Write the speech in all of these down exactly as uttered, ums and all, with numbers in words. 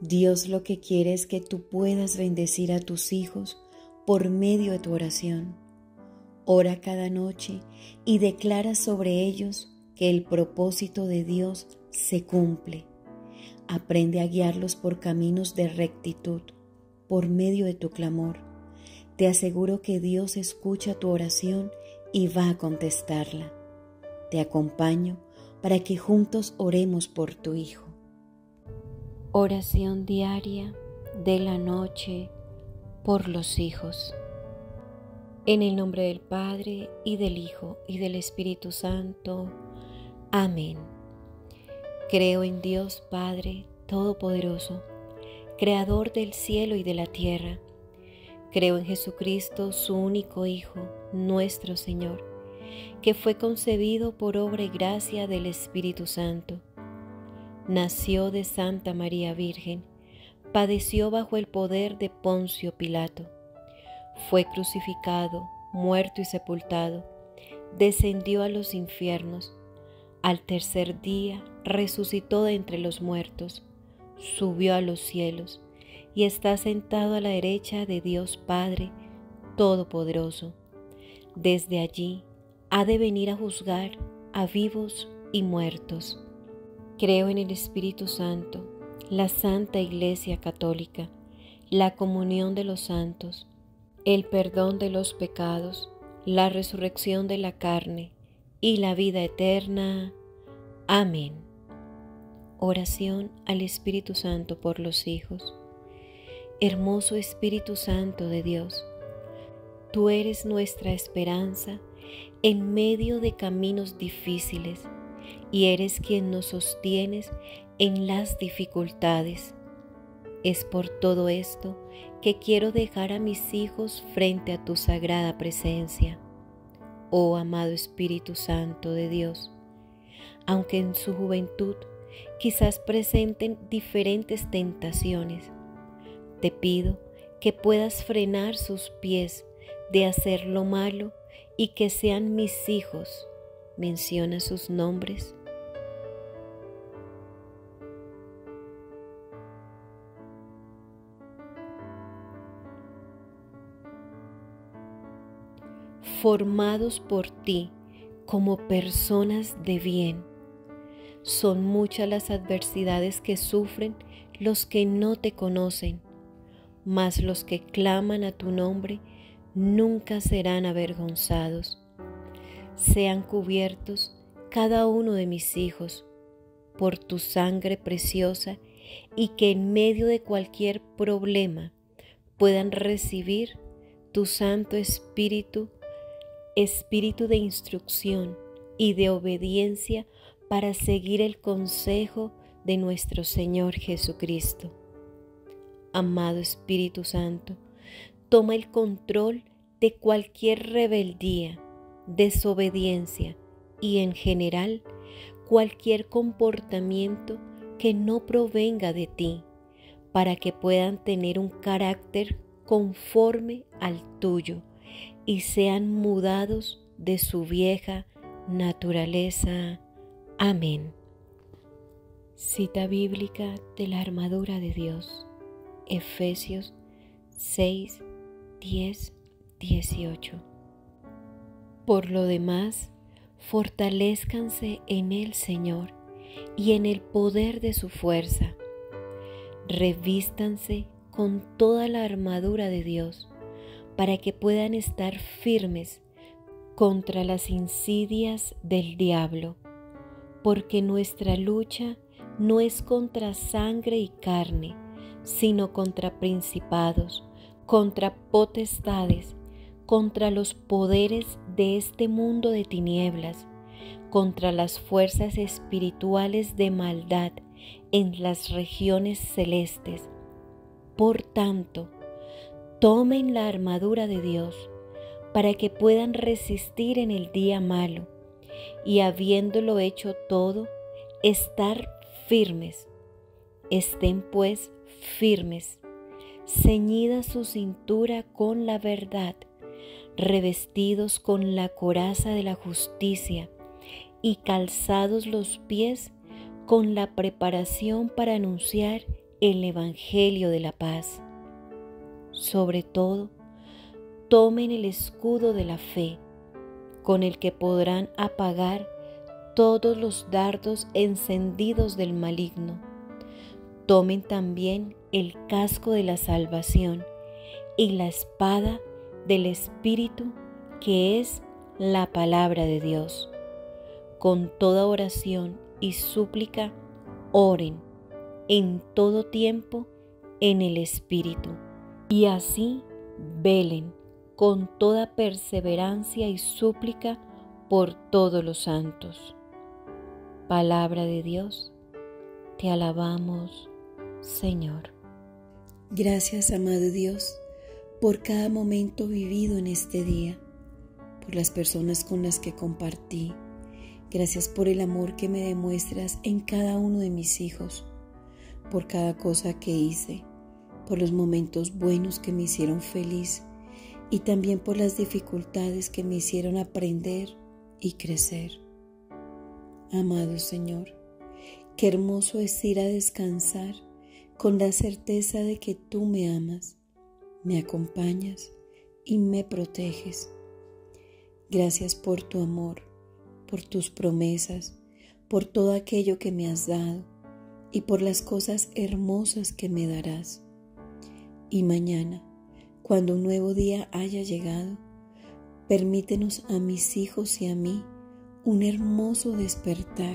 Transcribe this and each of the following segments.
Dios lo que quiere es que tú puedas bendecir a tus hijos por medio de tu oración. Ora cada noche y declara sobre ellos que el propósito de Dios se cumple. Aprende a guiarlos por caminos de rectitud por medio de tu clamor. Te aseguro que Dios escucha tu oración y va a contestarla. Te acompaño para que juntos oremos por tu hijo. Oración diaria de la noche por los hijos. En el nombre del Padre, y del Hijo, y del Espíritu Santo. Amén. Creo en Dios Padre Todopoderoso, Creador del cielo y de la tierra. Creo en Jesucristo, su único Hijo, nuestro Señor, que fue concebido por obra y gracia del Espíritu Santo. Nació de Santa María Virgen, padeció bajo el poder de Poncio Pilato. Fue crucificado, muerto y sepultado, descendió a los infiernos. Al tercer día resucitó de entre los muertos, subió a los cielos y está sentado a la derecha de Dios Padre Todopoderoso. Desde allí ha de venir a juzgar a vivos y muertos. Creo en el Espíritu Santo, la Santa Iglesia Católica, la comunión de los santos, el perdón de los pecados, la resurrección de la carne y la vida eterna. Amén. Oración al Espíritu Santo por los hijos. Hermoso Espíritu Santo de Dios, tú eres nuestra esperanza en medio de caminos difíciles y eres quien nos sostienes en las dificultades. Es por todo esto que quiero dejar a mis hijos frente a tu sagrada presencia. Oh amado Espíritu Santo de Dios, aunque en su juventud quizás presenten diferentes tentaciones, te pido que puedas frenar sus pies de hacer lo malo y que sean mis hijos. Menciona sus nombres. Formados por ti como personas de bien. Son muchas las adversidades que sufren los que no te conocen, mas los que claman a tu nombre nunca serán avergonzados. Sean cubiertos cada uno de mis hijos por tu sangre preciosa y que en medio de cualquier problema puedan recibir tu Santo Espíritu, Espíritu de instrucción y de obediencia para seguir el consejo de nuestro Señor Jesucristo. Amado Espíritu Santo, toma el control de cualquier rebeldía, desobediencia y en general cualquier comportamiento que no provenga de ti, para que puedan tener un carácter conforme al tuyo y sean mudados de su vieja naturaleza. Amén. Cita bíblica de la armadura de Dios, Efesios seis, diez, dieciocho. Por lo demás, fortalézcanse en el Señor y en el poder de su fuerza. Revístanse con toda la armadura de Dios para que puedan estar firmes contra las insidias del diablo, porque nuestra lucha no es contra sangre y carne, sino contra principados, contra potestades, contra los poderes de este mundo de tinieblas, contra las fuerzas espirituales de maldad en las regiones celestes. Por tanto, tomen la armadura de Dios para que puedan resistir en el día malo y, habiéndolo hecho todo, estar firmes. Estén pues firmes, ceñida su cintura con la verdad, revestidos con la coraza de la justicia y calzados los pies con la preparación para anunciar el Evangelio de la paz. Sobre todo, tomen el escudo de la fe, con el que podrán apagar todos los dardos encendidos del maligno. Tomen también el casco de la salvación y la espada del Espíritu, que es la palabra de Dios. Con toda oración y súplica, oren en todo tiempo en el Espíritu, y así velen con toda perseverancia y súplica por todos los santos. Palabra de Dios, te alabamos, Señor. Gracias, amado Dios, por cada momento vivido en este día, por las personas con las que compartí. Gracias por el amor que me demuestras en cada uno de mis hijos, por cada cosa que hice, por los momentos buenos que me hicieron feliz y también por las dificultades que me hicieron aprender y crecer. Amado Señor, qué hermoso es ir a descansar con la certeza de que tú me amas, me acompañas y me proteges. Gracias por tu amor, por tus promesas, por todo aquello que me has dado y por las cosas hermosas que me darás. Y mañana, cuando un nuevo día haya llegado, permítenos a mis hijos y a mí un hermoso despertar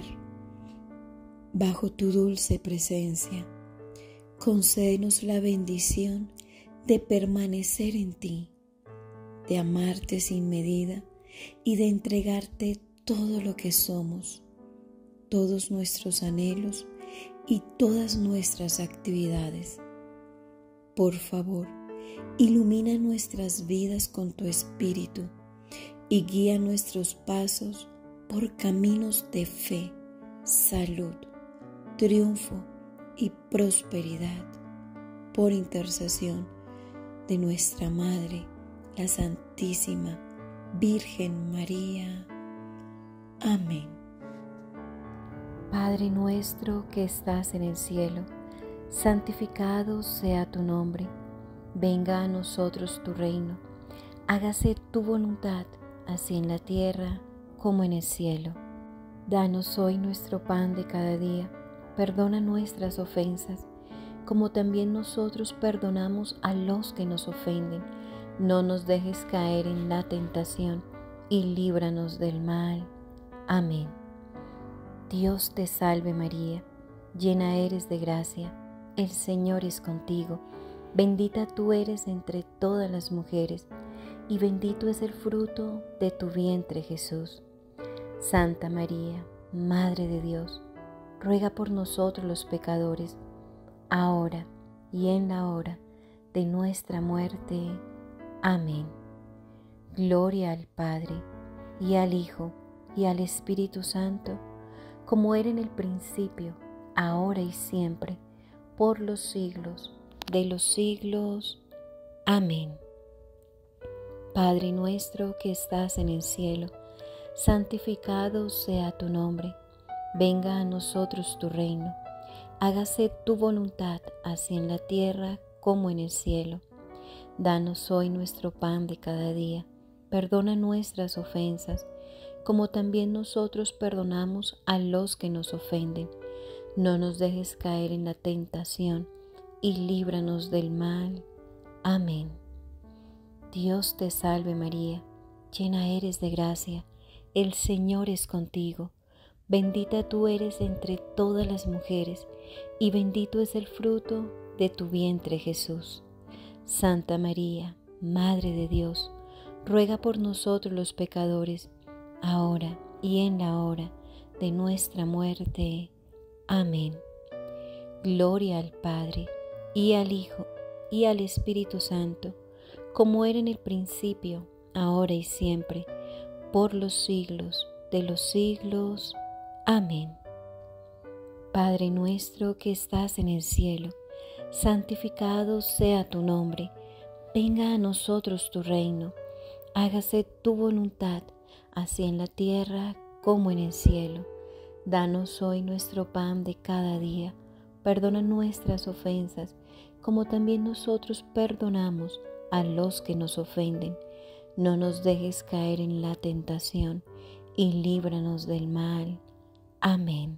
bajo tu dulce presencia. Concédenos la bendición de permanecer en ti, de amarte sin medida y de entregarte todo lo que somos, todos nuestros anhelos y todas nuestras actividades. Por favor, ilumina nuestras vidas con tu Espíritu y guía nuestros pasos por caminos de fe, salud, triunfo y prosperidad, por intercesión de nuestra Madre, la Santísima Virgen María. Amén. Padre nuestro que estás en el cielo, santificado sea tu nombre. Venga a nosotros tu reino. Hágase tu voluntad, así en la tierra como en el cielo. Danos hoy nuestro pan de cada día. Perdona nuestras ofensas, como también nosotros perdonamos a los que nos ofenden. No nos dejes caer en la tentación y líbranos del mal. Amén. Dios te salve María, llena eres de gracia, el Señor es contigo. Bendita tú eres entre todas las mujeres, y bendito es el fruto de tu vientre Jesús. Santa María, Madre de Dios, ruega por nosotros los pecadores, ahora y en la hora de nuestra muerte. Amén. Gloria al Padre, y al Hijo, y al Espíritu Santo, como era en el principio, ahora y siempre, por los siglos de los siglos. Amén. Padre nuestro que estás en el cielo, santificado sea tu nombre. Venga a nosotros tu reino. Hágase tu voluntad, así en la tierra como en el cielo. Danos hoy nuestro pan de cada día. Perdona nuestras ofensas, como también nosotros perdonamos a los que nos ofenden. No nos dejes caer en la tentación y líbranos del mal. Amén. Dios te salve María, llena eres de gracia, el Señor es contigo. Bendita tú eres entre todas las mujeres, y bendito es el fruto de tu vientre Jesús. Santa María, Madre de Dios, ruega por nosotros los pecadores, ahora y en la hora de nuestra muerte. Amén. Gloria al Padre, y al Hijo, y al Espíritu Santo, como era en el principio, ahora y siempre, por los siglos de los siglos. Amén. Padre nuestro que estás en el cielo, santificado sea tu nombre. Venga a nosotros tu reino. Hágase tu voluntad, así en la tierra como en el cielo. Danos hoy nuestro pan de cada día. perdona nuestras ofensas, como también nosotros perdonamos a los que nos ofenden. No nos dejes caer en la tentación, y líbranos del mal. Amén.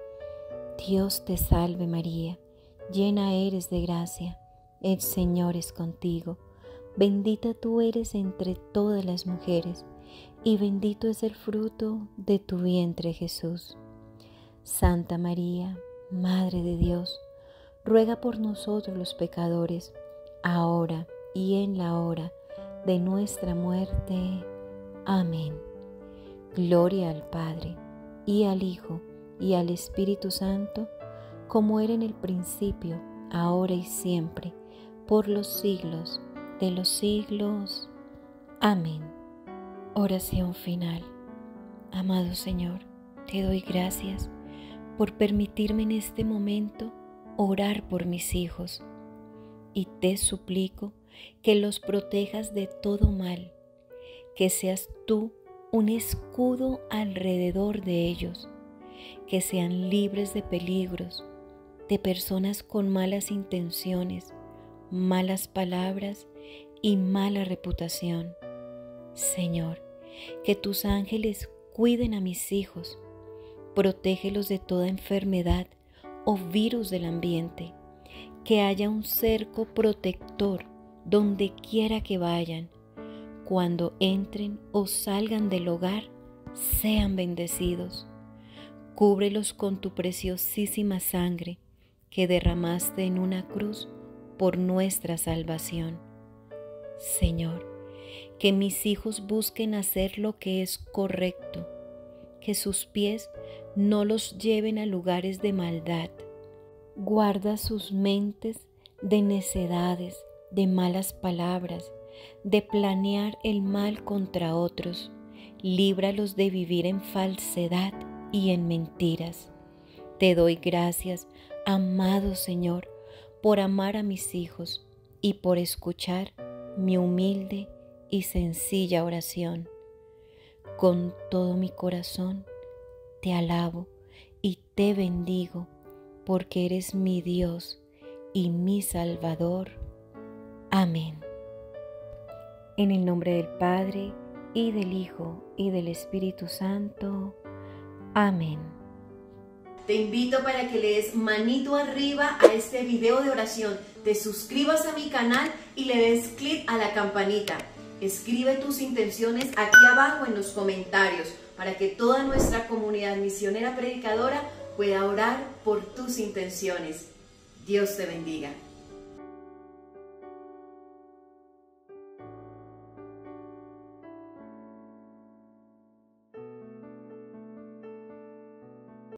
Dios te salve María, llena eres de gracia, el Señor es contigo. Bendita tú eres entre todas las mujeres, y bendito es el fruto de tu vientre Jesús. Santa María, Madre de Dios, ruega por nosotros los pecadores, ahora y en la hora de nuestra muerte. Amén. Gloria al Padre, y al Hijo, y al Espíritu Santo, como era en el principio, ahora y siempre, por los siglos de los siglos. Amén. Oración final. Amado Señor, te doy gracias por permitirme en este momento orar por mis hijos, y te suplico que los protejas de todo mal, que seas tú un escudo alrededor de ellos, que sean libres de peligros, de personas con malas intenciones, malas palabras y mala reputación. Señor, que tus ángeles cuiden a mis hijos, protégelos de toda enfermedad o virus del ambiente, que haya un cerco protector donde quiera que vayan. Cuando entren o salgan del hogar, sean bendecidos. Cúbrelos con tu preciosísima sangre que derramaste en una cruz por nuestra salvación. Señor, que mis hijos busquen hacer lo que es correcto, que sus pies no los lleven a lugares de maldad. Guarda sus mentes de necedades, de malas palabras, de planear el mal contra otros. Líbralos de vivir en falsedad y en mentiras. Te doy gracias, amado Señor, por amar a mis hijos y por escuchar mi humilde y sencilla oración. Con todo mi corazón te alabo y te bendigo, porque eres mi Dios y mi Salvador. Amén. En el nombre del Padre, y del Hijo, y del Espíritu Santo. Amén. Te invito para que le des manito arriba a este video de oración, te suscribas a mi canal y le des clic a la campanita. Escribe tus intenciones aquí abajo en los comentarios para que toda nuestra comunidad misionera predicadora pueda orar por tus intenciones. Dios te bendiga.